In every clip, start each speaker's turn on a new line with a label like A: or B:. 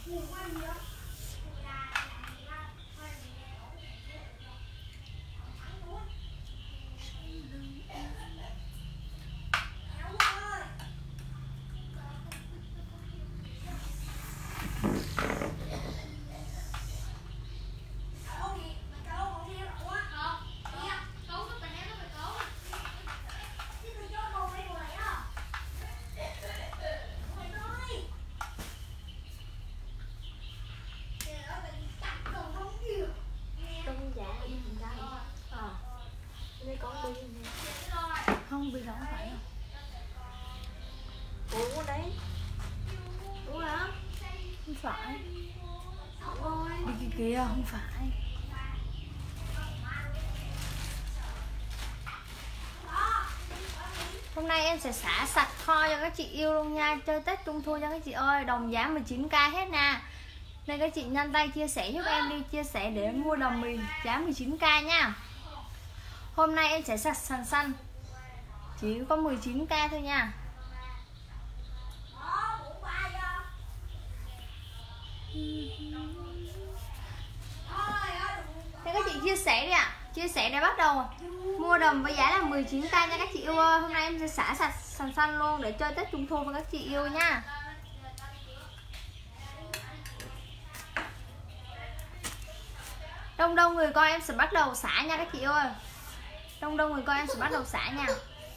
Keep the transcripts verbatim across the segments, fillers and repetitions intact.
A: Không, bị không phải đâu.
B: Ủa đấy. Ủa hả?
A: Không phải.
B: Ôi.
A: Đi kia kìa, không phải. Hôm nay em sẽ xả sạch kho cho các chị yêu luôn nha. Chơi Tết Trung Thu cho các chị ơi. Đồng giá mười chín k hết nè. Nên các chị nhanh tay chia sẻ giúp em đi. Chia sẻ để mua đồng mì giá mười chín k nha. Hôm nay em sẽ sạch sàn xanh chỉ có mười chín k thôi nha. Thế các chị chia sẻ đi ạ. À. Chia sẻ để bắt đầu mua đầm với giá là mười chín k nha các chị yêu ơi. Hôm nay em sẽ xả sạch sàn xanh luôn để chơi Tết Trung Thu với các chị yêu nha. Đông đông người coi em sẽ bắt đầu xả nha các chị ơi. Đông đông người coi em sẽ bắt đầu xả nha.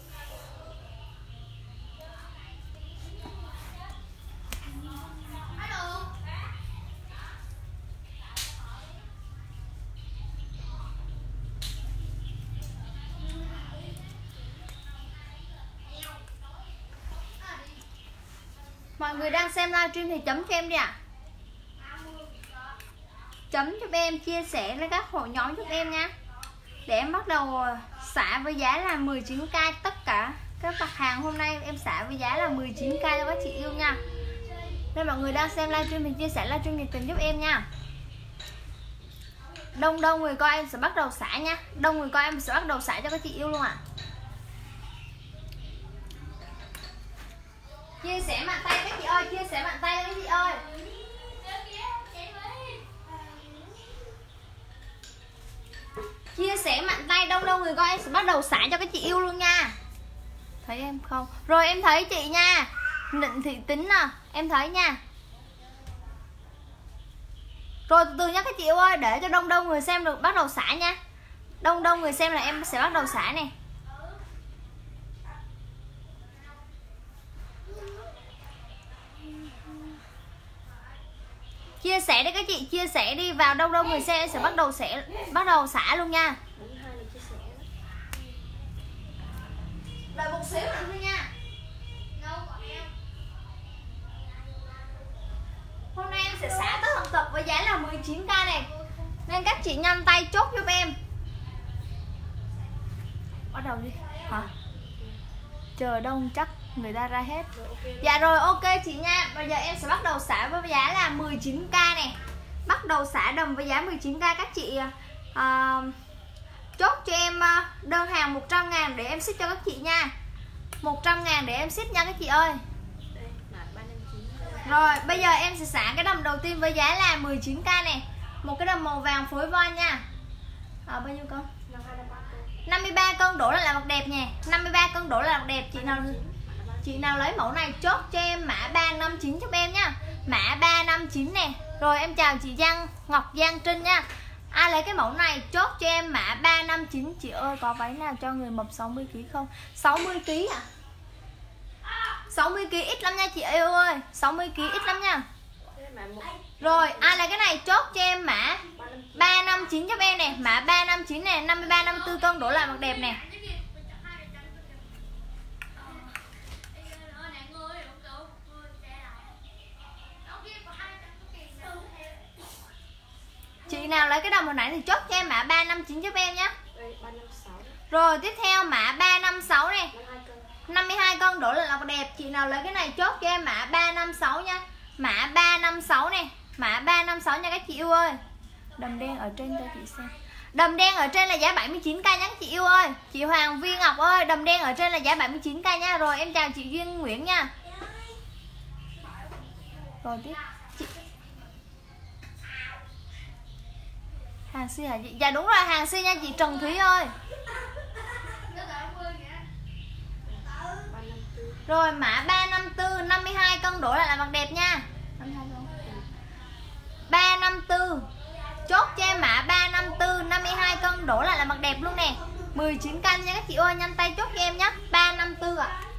A: Mọi người đang xem livestream thì chấm cho em đi ạ. À. Chấm giúp em, chia sẻ lên các hội nhóm giúp em nha. Để em bắt đầu xả với giá là mười chín k. Tất cả các mặt hàng hôm nay em xả với giá là mười chín k cho các chị yêu nha. Nên mọi người đang xem livestream thì chia sẻ livestream nhiệt tình giúp em nha. Đông đông người coi em sẽ bắt đầu xả nha. Đông người coi em sẽ bắt đầu xả cho các chị yêu luôn ạ. À. Chia sẻ mạnh tay các chị ơi, chia sẻ mạnh tay các chị ơi. Chia sẻ mạnh tay, đông đông người coi em sẽ bắt đầu xả cho các chị yêu luôn nha. Thấy em không? Rồi em thấy chị nha. Định Thị Tính à, em thấy nha. Rồi từ từ nha các chị yêu ơi, để cho đông đông người xem được bắt đầu xả nha. Đông đông người xem là em sẽ bắt đầu xả nè. Chia sẻ đi các chị, chia sẻ đi, vào đông đông người xem sẽ bắt đầu sẽ bắt đầu xả luôn nha. Đợi một xíu nữa thôi nha. Hôm nay em sẽ xả tới học tập với giá là mười chín k này. Nên các chị nhanh tay chốt giúp em. Bắt đầu đi. Hả? Chờ đông chắc người ta ra hết. Dạ rồi, ok chị nha. Bây giờ em sẽ bắt đầu xả với giá là mười chín k này. Bắt đầu xả đầm với giá mười chín k các chị uh, chốt cho em đơn hàng một trăm ngàn để em ship cho các chị nha. Một trăm ngàn để em ship nha các chị ơi. Rồi bây giờ em sẽ xả cái đầm đầu tiên với giá là mười chín k này. Một cái đầm màu vàng phối voi nha. À, bao nhiêu cân? năm mươi ba cân đổ là mặt đẹp nha. năm mươi ba cân đổ là mặt đẹp. Chị nào chị nào lấy mẫu này chốt cho em mã ba năm chín giúp em nha. Mã ba năm chín nè. Rồi em chào chị Giang Ngọc Giang Trinh nha. Ai lấy cái mẫu này chốt cho em mã ba năm chín. Chị ơi có váy nào cho người mập sáu mươi ki lô gam không? sáu mươi ki lô gam à? sáu mươi ki lô gam ít lắm nha chị yêu ơi. sáu mươi ki lô gam ít lắm nha. Rồi ai lấy cái này chốt cho em mã ba năm chín giúp em nè. Mã ba năm chín nè. năm mươi ba năm mươi tư cân đổ lại mặt đẹp nè. Chị nào lấy cái đồng hồi nãy thì chốt cho em mã ba năm chín giúp em nhé. Rồi tiếp theo mã ba năm sáu này. năm mươi hai cân đổ lại là đẹp. Chị nào lấy cái này chốt cho em mã ba năm sáu nha. Mã ba năm sáu này. Mã ba năm sáu nha các chị yêu ơi. Đầm đen ở trên cho chị xem. Đầm đen ở trên là giá bảy mươi chín k nha các chị yêu ơi. Chị Hoàng Vi Ngọc ơi, đầm đen ở trên là giá bảy mươi chín k nha. Rồi em chào chị Duyên Nguyễn nha. Rồi tiếp chị, Hàng Si hả chị? Dạ đúng rồi, hàng Si nha chị Trần Thúy ơi. Rồi mã ba năm tư, năm mươi hai cân đổ lại là mặc đẹp nha. ba năm tư. Chốt cho em mã ba năm tư, năm mươi hai cân đổ lại là mặc đẹp luôn nè. mười chín cân nha các chị ơi, nhanh tay chốt cho em nhé. ba năm tư ạ. À.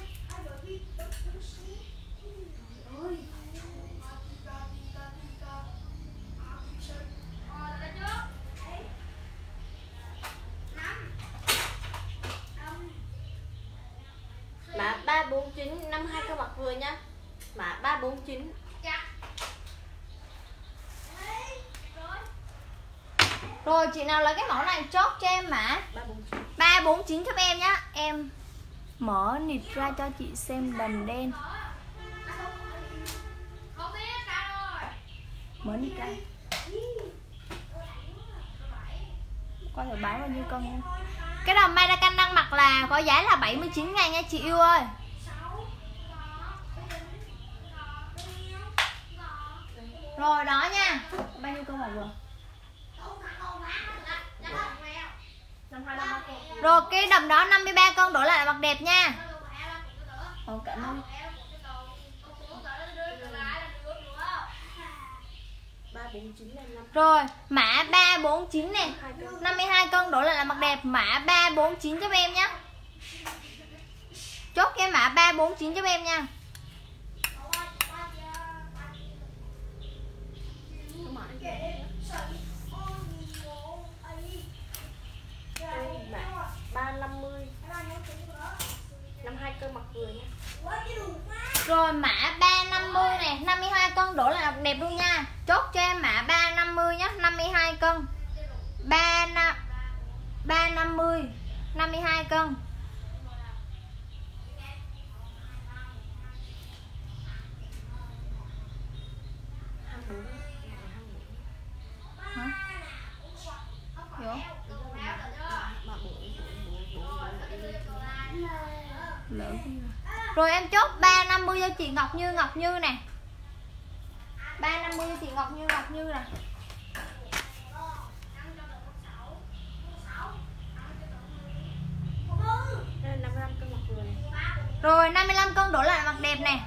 B: Mã ba bốn chín, năm mươi hai cân mặc vừa nhá. Mã ba bốn chín.
A: Rồi chị nào lấy cái mẫu này chốt cho em mã ba bốn chín giúp em nhá. Em mở nịt ra cho chị xem đầm đen. Mở nịt ra. Coi thử bán bao nhiêu cân nha. Cái đầm Maracan đang mặc là có giá là bảy mươi chín ngàn nha chị yêu ơi. Rồi đó nha. Bao nhiêu cân một vừa? Rồi cái đầm đó năm mươi ba cân đổ lại là mặc đẹp nha. Ồ, cảm ơn. Rồi mã ba bốn chín nè, năm mươi hai cân đổ lại là mặc đẹp. Mã ba bốn chín giúp em nhé. Chốt cái mã ba bốn chín giúp em nha.
B: ba năm mươi, năm mươi hai cân mặc vừa nha.
A: Rồi mã ba năm mươi nè, năm mươi hai cân đổ lại là đẹp luôn nha. Chốt cho em mã ba năm mươi nhé, năm mươi hai cân. ba năm mươi, năm mươi hai cân. Hả? Hiểu? Rồi em chốt ba năm mươi cho chị Ngọc Như, Ngọc Như nè. ba năm mươi cho chị Ngọc Như, Ngọc Như nè. Rồi năm mươi lăm cân đổ lại mặc đẹp nè.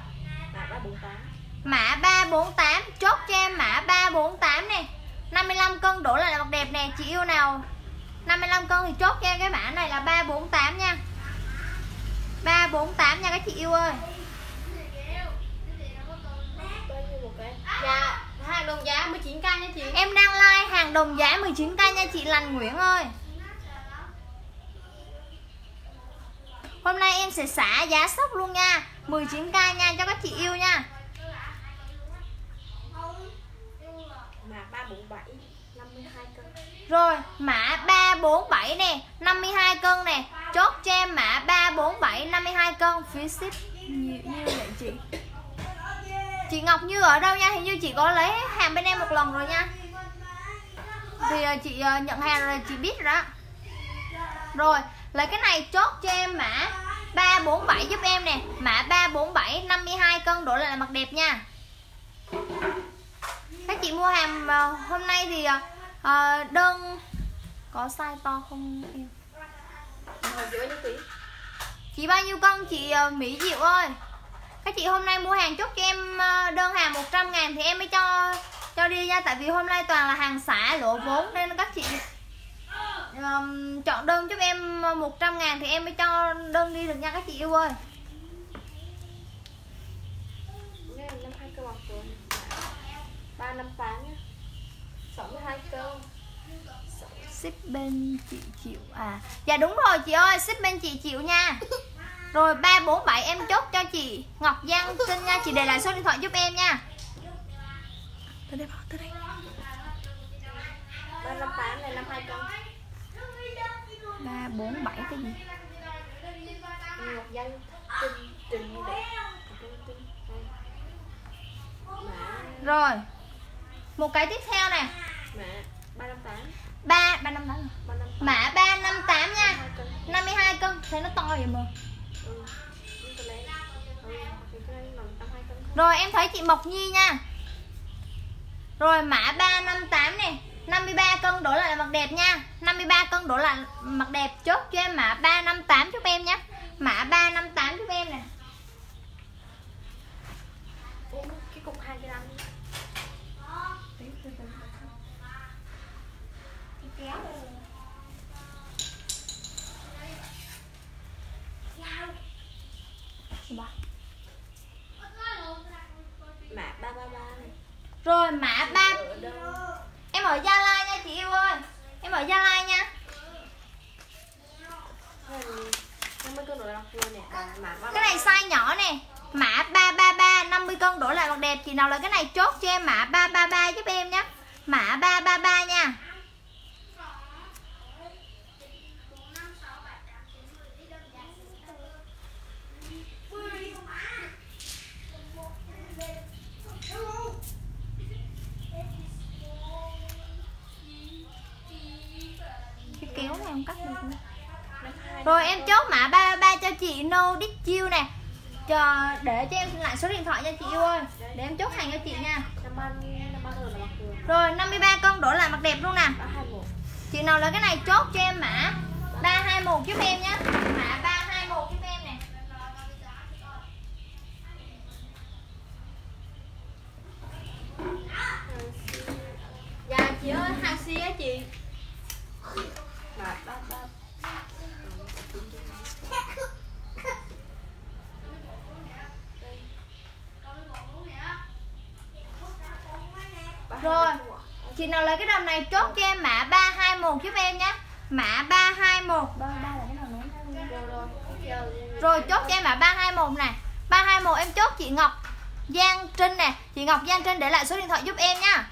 A: Mã ba bốn tám, chốt cho em mã ba bốn tám nè. năm mươi lăm cân đổ lại là mặc đẹp nè. Chị yêu nào năm mươi lăm cân thì chốt cho em cái mã này là ba bốn tám nha. ba bốn tám nha các chị yêu ơi.
B: Dạ, hàng đồng giá mười chín k nha chị.
A: Em đang like hàng đồng giá mười chín k nha chị Lành Nguyễn ơi. Hôm nay em sẽ xả giá sốc luôn nha, mười chín k nha cho các chị yêu nha.
B: Mã ba bốn bảy, năm mươi hai cân.
A: Rồi mã ba bốn bảy nè, năm mươi hai cân nè. Chốt cho em mã ba bốn bảy, năm mươi hai cân. Phí ship nhiều như vậy chị. Chị Ngọc Như ở đâu nha? Hình như chị có lấy hàng bên em một lần rồi nha. Thì chị nhận hàng rồi chị biết rồi đó. Rồi lấy cái này chốt cho em mã ba bốn bảy giúp em nè. Mã ba bốn bảy, năm mươi hai cân đổ lại là mặc đẹp nha. Các chị mua hàng hôm nay thì uh, đơn có size to không em? Chị bao nhiêu cân chị uh, Mỹ Diệu ơi? Các chị hôm nay mua hàng chốt cho em uh, đơn hàng một trăm ngàn thì em mới cho cho đi nha. Tại vì hôm nay toàn là hàng xả lỗ vốn nên các chị um, chọn đơn giúp em một trăm ngàn thì em mới cho đơn đi được nha các chị yêu ơi.
B: ba năm tám nhá. sáu mươi hai cân.
A: Ship bên chị chịu à? Dạ đúng rồi chị ơi, ship bên chị chịu nha. Rồi ba bốn bảy em chốt cho chị Ngọc Giang Trinh nha. Chị để lại số điện thoại giúp em nha. Tới đây, tới đây.
B: ba năm tám này, năm mươi hai cân.
A: ba bốn bảy cái gì?
B: Ngọc Giang Trinh, Trinh để.
A: Rồi một cái tiếp theo nè.
B: Mã ba năm tám.
A: ba ba năm tám. Mã ba năm tám nha. năm mươi hai cân. Thấy nó to vậy mà.
B: Ừ.
A: Rồi em thấy chị Mộc Nhi nha. Rồi mã ba năm tám này, năm mươi ba cân đổ lại là mặc đẹp nha. năm mươi ba cân đổ lại mặc đẹp, chốt cho em mã ba năm tám giúp em nhé. Mã ba năm tám giúp em nè.
B: Cái cục hai cái răng đi. Mã ba ba ba này.
A: Rồi mã ba. Em ở Gia Lai nha chị yêu ơi. Em ở Gia Lai nha.
B: năm mươi cân đổ lại mặc vừa nè. Mã ba.
A: Cái này size nhỏ nè. Mã ba ba ba năm mươi cân đổ lại mặc đẹp. Chị nào là cái này chốt cho em mã ba ba ba giúp em nhé. Mã ba ba ba nha. Cái kéo này không cắt được nữa. Rồi em chốt mã ba ba ba cho chị No Đích Chiêu nè. Chờ để cho em lại số điện thoại nha chị yêu ơi. Để em chốt hàng cho chị nha. Rồi năm mươi ba cân đổ lại mặc đẹp luôn nè. Chị nào là cái này chốt cho em mã ba hai mốt giúp em nhé. Mã ba hai mốt giúp em nè.
B: Dạ chị ơi, hàng xi á chị. Mã ba ba.
A: Rồi chị nào lấy cái đầm này chốt cho em mã ba hai mốt giúp em nhé. Mã ba hai mốt. Rồi chốt cho em mã ba hai mốt nè. ba hai mốt em chốt chị Ngọc Giang Trinh nè. Chị Ngọc Giang Trinh để lại số điện thoại giúp em nha.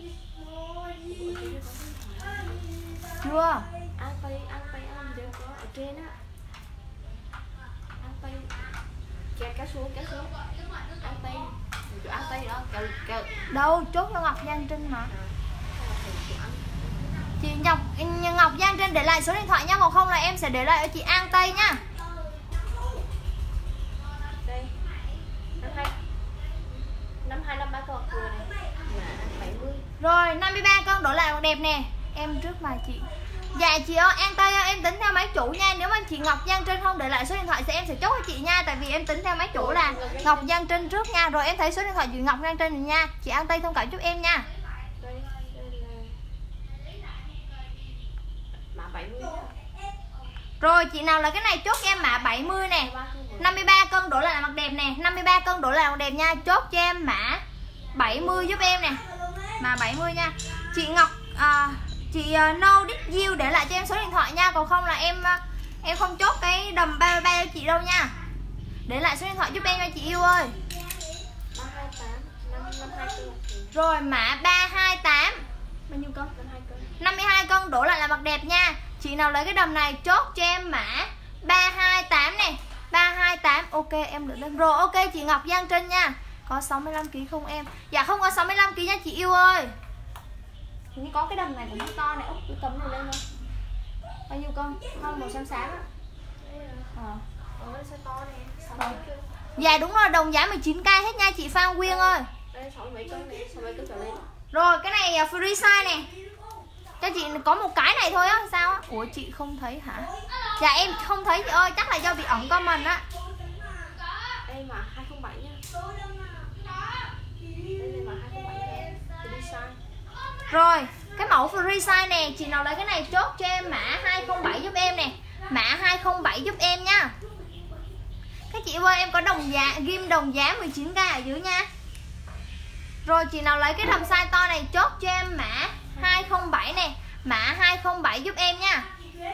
A: Chưa?
B: Ăn tay, ăn tay, ăn gì có ở trên á. Ăn tay. Kéo kéo xuống, kéo xuống. Ăn tay. Chỗ ăn tay đó, kéo kéo.
A: Đâu, chốt cho Ngọc Giang Trinh mà. Chị Ngọc Ngọc Giang Trinh để lại số điện thoại nha, còn không là em sẽ để lại ở chị An Tây nha.
B: Đây. năm hai năm ba cân vừa này. bảy mươi.
A: Rồi năm mươi ba cân đổ lại đẹp nè. Em trước mà chị. Dạ chị ơi, An Tây ơi, em tính theo máy chủ nha. Nếu mà chị Ngọc Giang Trinh không để lại số điện thoại thì em sẽ chốt cho chị nha. Tại vì em tính theo máy chủ là Ngọc Giang Trinh trước nha. Rồi em thấy số điện thoại chị Ngọc Giang Trinh rồi nha. Chị An Tây thông cảm giúp em nha.
B: Đây, đây là mã bảy mươi.
A: Rồi chị nào là cái này chốt cho em mã bảy mươi nè. năm mươi ba cân đổ lại mặc đẹp nè. năm mươi ba cân đổ lại mặc đẹp nha. Chốt cho em mã bảy mươi giúp em nè. Mã bảy mươi nha. Chị Ngọc à, chị uh, No Đích Diêu để lại cho em số điện thoại nha. Còn không là em uh, em không chốt cái đầm ba ba cho chị đâu nha. Để lại số điện thoại giúp em nha chị yêu ơi.
B: ba hai tám năm năm hai tư.
A: Rồi mã ba hai tám. Bao nhiêu cân? năm mươi hai cân đổ lại là mặc đẹp nha. Chị nào lấy cái đầm này chốt cho em mã ba hai tám nè. ba hai tám. Ok em được lên. Rồi ok chị Ngọc Giang Trinh nha. Có sáu mươi lăm ki lô gam không em? Dạ không có sáu mươi lăm ki lô gam nha chị yêu ơi. Cũng có cái đầm này cũng to này. Úc tôi cầm này lên thôi. Bao nhiêu cân? Không, màu xám xám á. Ờ. Ờ. Dạ đúng rồi, đồng giá mười chín k hết nha chị Phan Quyên ơi.
B: Đây sáu mươi mấy cân này, sáu mươi mấy cân trở lên.
A: Rồi cái này free size nè. Cho chị có một cái này thôi á, sao á? Ủa chị không thấy hả? Dạ em không thấy chị ơi, chắc là do bị ẩn comment á.
B: Đây mà hai không bảy nha. Đây mà hai không bảy nha. Free size.
A: Rồi, cái mẫu free size nè, chị nào lấy cái này chốt cho em mã hai không bảy giúp em nè. Mã hai không bảy giúp em nha. Các chị ơi, em có đồng giá, ghim đồng giá mười chín k ở dưới nha. Rồi chị nào lấy cái đầm size to này chốt cho em mã hai không bảy nè. Mã hai không bảy giúp em nha.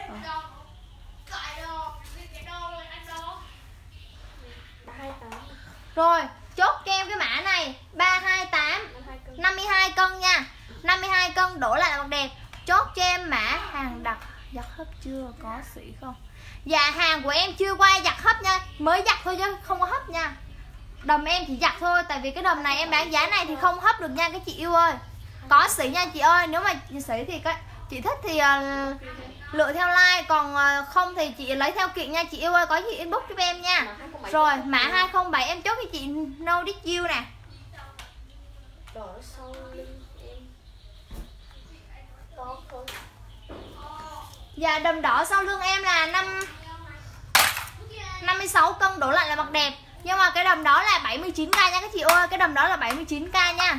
B: ba hai tám.
A: Rồi, chốt cho em cái mã này ba hai tám. năm mươi hai cân nha. năm mươi hai cân đổ lại là mặc đẹp. Chốt cho em mã hàng đặt giặt hấp chưa, có sỉ không? Dạ hàng của em chưa qua giặt hấp nha. Mới giặt thôi chứ không có hấp nha. Đầm em chỉ giặt thôi. Tại vì cái đầm này em bán giá này thì không hấp được nha các chị yêu ơi. Có sỉ nha chị ơi. Nếu mà sỉ thì các chị thích thì uh, lựa theo like. Còn uh, không thì chị lấy theo kiện nha chị yêu ơi. Có gì inbox giúp em nha. Rồi mã hai không bảy em chốt cho chị No Đích Diêu nè.
B: đỏ sau lưng em có không?
A: Dạ đầm đỏ sau lưng em là năm năm mươi sáu cân đổ lại là mặc đẹp. Nhưng mà cái đầm đó là bảy mươi chín k nha các chị ơi. Cái đầm đó là bảy mươi chín k nha.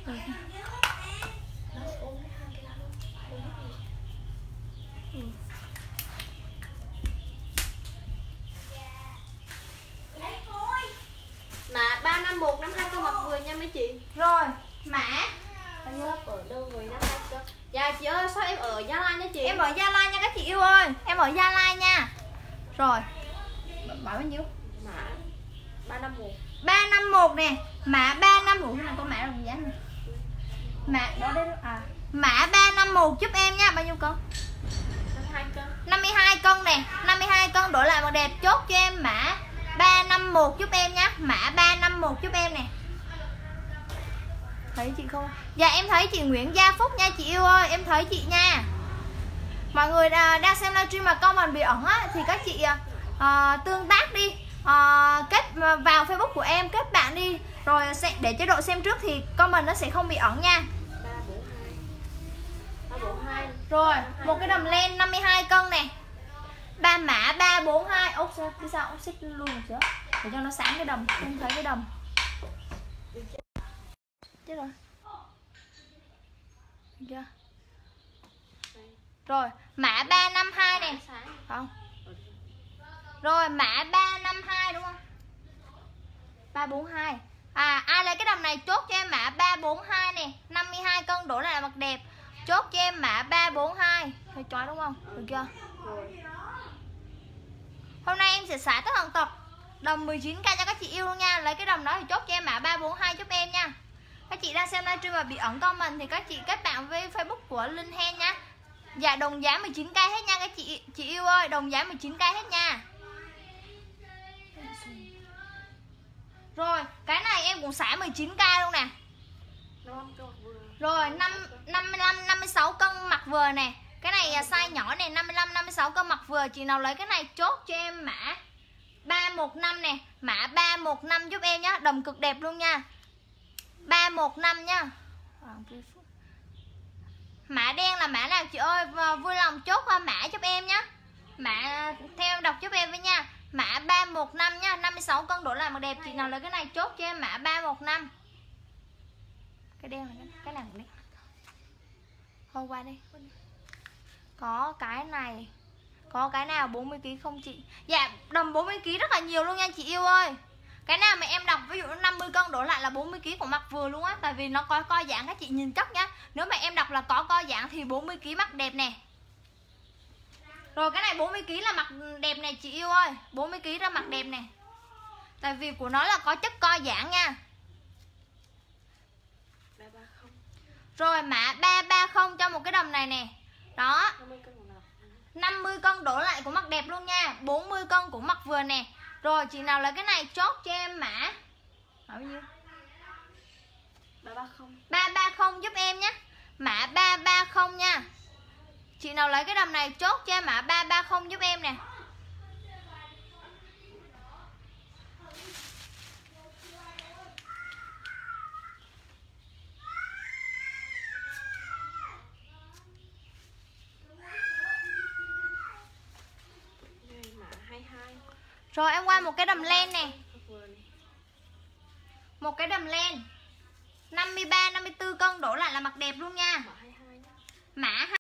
B: Mà ba năm một năm hai cơ mặc vừa nha mấy chị.
A: Rồi, mã
B: Em ở đâu rồi năm hai cơ. Dạ chị ơi, sao em ở Gia Lai nha chị?
A: em ở Gia Lai nha các chị yêu ơi. Em ở Gia Lai nha. Rồi. Bảo bao nhiêu?
B: Mã ba năm một.
A: ba năm một nè. Mã ba năm một. Cái này có mã đồng giá này. Mã đó đây à. Mã ba năm một giúp em nha. Bao nhiêu cân?
B: năm mươi hai cân.
A: năm mươi hai cân nè. năm mươi hai cân đổi lại mặc đẹp. Chốt cho em mã ba năm một giúp em nhá. Mã ba năm một giúp em nè. Thấy chị không? Dạ em thấy chị Nguyễn Gia Phúc nha chị yêu ơi. Em thấy chị nha. Mọi người đang xem livestream mà comment bị ẩn á, thì các chị uh, tương tác đi, uh, kết vào Facebook của em, kết bạn đi. Rồi sẽ, để chế độ xem trước thì comment nó sẽ không bị ẩn nha.
B: ba bốn hai.
A: Rồi một cái đầm len năm mươi hai cân nè. Ba mã ba bốn hai. Ốc sao? Cái sao ốc xích luôn một chứ. Để cho nó sáng cái đầm. Không thấy cái đầm. Chết rồi. Được chưa? Rồi, mã ba năm hai nè. Không. Rồi, mã ba năm hai đúng không? ba bốn hai. À, ai lấy cái đầm này chốt cho em mã ba bốn hai nè. năm mươi hai cân đổ lại là mặc đẹp. Chốt cho em mã ba bốn hai. Hơi chói đúng không? Được chưa? Hôm nay em sẽ xả tất hoàn tập đầm mười chín k cho các chị yêu luôn nha. Lấy cái đầm đó thì chốt cho em mã ba bốn hai giúp em nha. Các chị đang xem livestream và bị ẩn comment thì các chị kết bạn với Facebook của Linh Hen nha. Dạ đồng giá mười chín k hết nha các chị chị yêu ơi, đồng giá mười chín k hết nha. Rồi, cái này em cũng xả mười chín k luôn nè. Rồi, năm năm mươi lăm năm mươi sáu cân mặc vừa nè. Cái này size nhỏ này, năm mươi lăm năm mươi sáu cân mặc vừa. Chị nào lấy cái này chốt cho em mã ba một năm nè, mã ba một năm giúp em nhá, đầm cực đẹp luôn nha. ba một năm nha. Mã đen là mã nào chị ơi? Vui lòng chốt qua mã giúp em nhé. Mã theo em đọc giúp em với nha. Mã ba một năm nha, năm mươi sáu cân đổ lại mặc đẹp. Chị nào lấy cái này chốt cho em mã ba một năm. Cái đen là cái, cái nào cũng đen. Thôi qua đi. Có cái này. Có cái nào bốn mươi ki lô gam không chị? Dạ đầm bốn mươi ki lô gam rất là nhiều luôn nha chị yêu ơi. Cái nào mà em đọc ví dụ năm mươi cân đổ lại là bốn mươi ki lô gam của mặc vừa luôn á. Tại vì nó có co giãn các chị nhìn chắc nhá. Nếu mà em đọc là có co giãn thì bốn mươi ki lô gam mặc đẹp nè. Rồi cái này bốn mươi ki lô gam là mặc đẹp nè chị yêu ơi. bốn mươi ki lô gam ra mặc đẹp nè. Tại vì của nó là có chất co giãn nha. Rồi mã ba ba không cho một cái đầm này nè. Đó, năm mươi cân đổ lại của mặc đẹp luôn nha. Bốn mươi cân của mặc vừa nè. Rồi chị nào lấy cái này chốt cho em mã bao nhiêu? ba ba không giúp em nhé. Mã ba ba không nha. Chị nào lấy cái đầm này chốt cho em mã ba ba không giúp em nè. Rồi em qua một cái đầm len nè. Một cái đầm len năm mươi ba năm mươi tư cân đổ lại là mặc đẹp luôn nha.